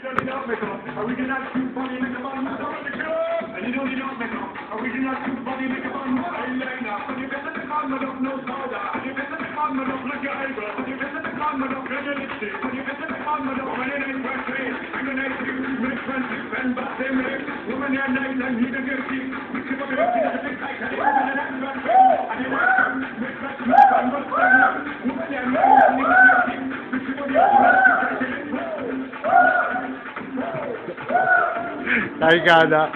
Original true body make a man move on the club. And you know you don't make up. Original true body make a man move on the line up. And you better the man with no soda. And you better the man with like your eyebrows. And you better the man with your lipstick. And you better the man with when it ain't fresh face. I'm gonna make you make friendship and back them legs. Woman your night and you don't get sick. Mix it up with a big tight and you woman your night and and you want to make fresh and what's that? Woman your night and you don't get sick. Mix it up with Caricata.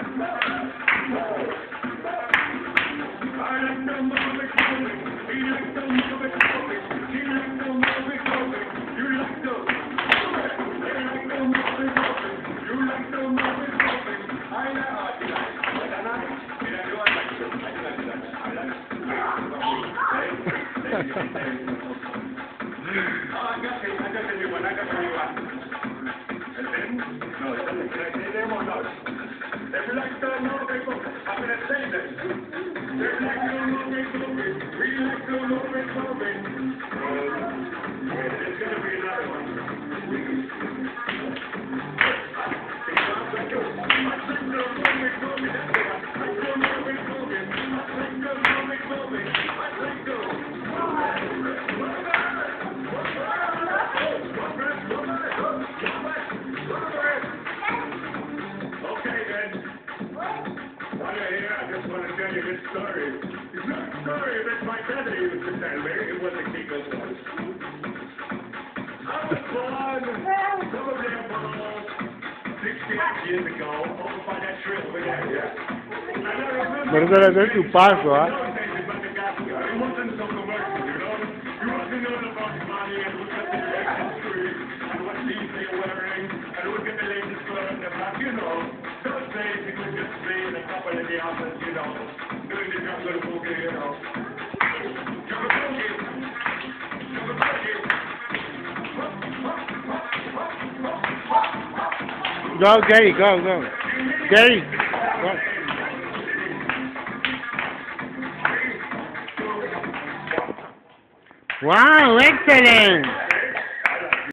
It's not a story that my daddy used to tell me. It was a Kiko's voice. I was born probably about 68 years ago over by that tree over there. And I remember... Pero eso debe ser tu paso, ¿ah? It wasn't so commercial, you know? You wasn't knowing about money and look at the history and what these they're wearing and look at the latest color in the back, you know. Those days it was just me and a couple in the office, you know. Doing the jungle boogie, you know. Jungle boogie. Jungle boogie. Go, Gary, go. Gary, go. Wow, excellent!